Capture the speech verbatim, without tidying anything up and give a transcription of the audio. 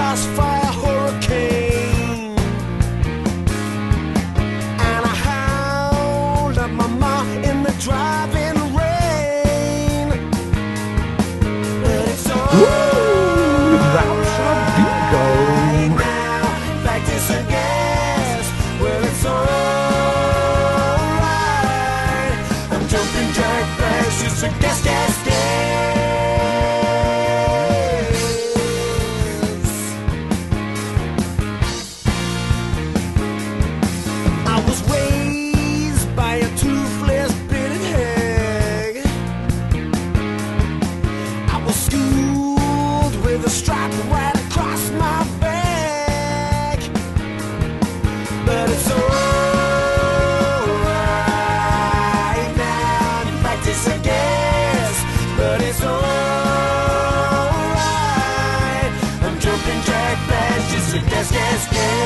crossfire hurricane, and I howled at my ma in the driving rain. But it's all Ooh, that's a bingo. right now. In fact, it's a guess. Well, it's all right. I'm jumping jack flash, just a guess, guess, guess. I was raised by a toothless bearded hag. I was schooled with a stripe right across my back. But it's alright now. In fact, it's a guess. But it's alright. I'm jumping jack flash, just a guess, guess, guess.